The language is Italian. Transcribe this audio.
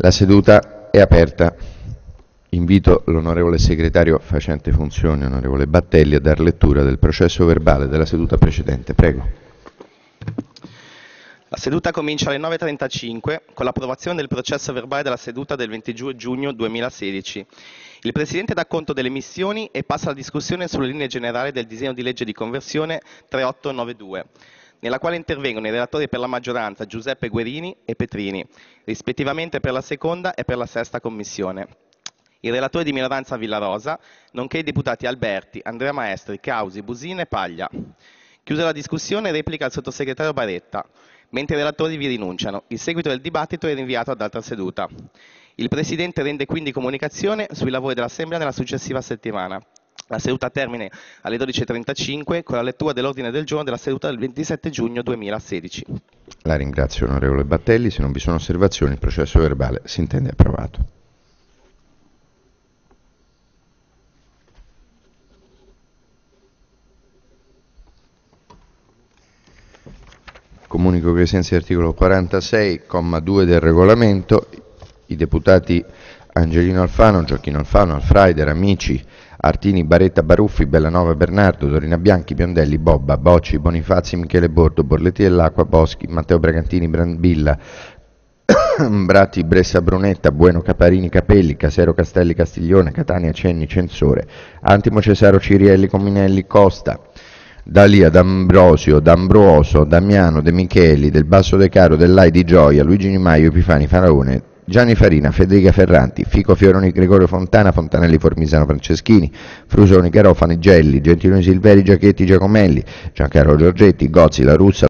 La seduta è aperta. Invito l'onorevole segretario facente funzioni, onorevole Battelli, a dar lettura del processo verbale della seduta precedente. Prego. La seduta comincia alle 9:35 con l'approvazione del processo verbale della seduta del 22 giugno 2016. Il Presidente dà conto delle missioni e passa alla discussione sulle linee generali del disegno di legge di conversione 3892, nella quale intervengono i relatori per la maggioranza Giuseppe Guerini e Petrini, rispettivamente per la seconda e per la sesta commissione. Il relatore di minoranza Villarosa, nonché i deputati Alberti, Andrea Maestri, Causi, Busina e Paglia. Chiusa la discussione, replica il sottosegretario Baretta. Mentre i relatori vi rinunciano, il seguito del dibattito è rinviato ad altra seduta. Il Presidente rende quindi comunicazione sui lavori dell'Assemblea nella successiva settimana. La seduta termina alle 12:35 con la lettura dell'ordine del giorno della seduta del 27 giugno 2016. La ringrazio, onorevole Battelli. Se non vi sono osservazioni, il processo verbale si intende approvato. Comunico che ai sensi dell'articolo 46,2 del regolamento i deputati Angelino Alfano, Gioacchino Alfano, Alfraider, Amici, Artini, Baretta, Baruffi, Bellanova, Bernardo, Dorina Bianchi, Biondelli, Bobba, Bocci, Bonifazi, Michele Bordo, Borletti dell'Acqua, Boschi, Matteo Bragantini, Brambilla, Bratti, Bressa, Brunetta, Bueno, Caparini, Capelli, Casero, Castelli, Castiglione, Catania, Cenni, Censore, Antimo, Cesaro, Cirielli, Cominelli, Costa, Dalia, D'Ambrosio, D'Ambroso, Damiano, De Micheli, Del Basso De Caro, Dell'Ai, Di Gioia, Luigi Di Maio, Epifani, Faraone, Gianni Farina, Federica Ferranti, Fico Fioroni, Gregorio Fontana, Fontanelli, Formisano, Franceschini, Frusoni, Garofani, Gelli, Gentiloni, Silveri, Giachetti, Giacomelli, Giancarlo Giorgetti, Gozzi, La Russa,